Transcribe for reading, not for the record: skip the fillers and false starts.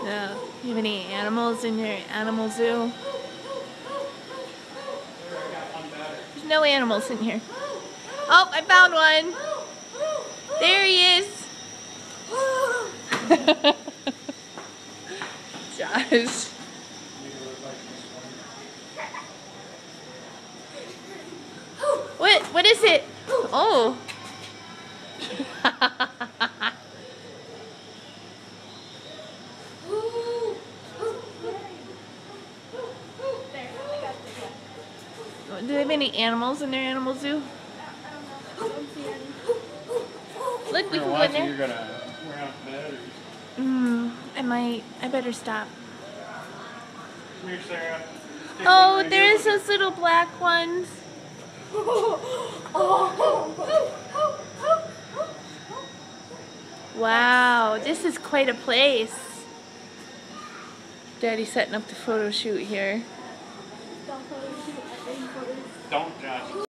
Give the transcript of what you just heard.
You have any animals in your animal zoo? There's no animals in here. Oh, I found one. There he is. Josh. What is it? Oh. Do they have any animals in their animal zoo? Look, we can go in there. You're gonna wear out the bed or I might. I better stop. come here, Sarah. Oh, there's those little black ones. Wow, this is quite a place. Daddy's setting up the photo shoot here. Don't, Josh.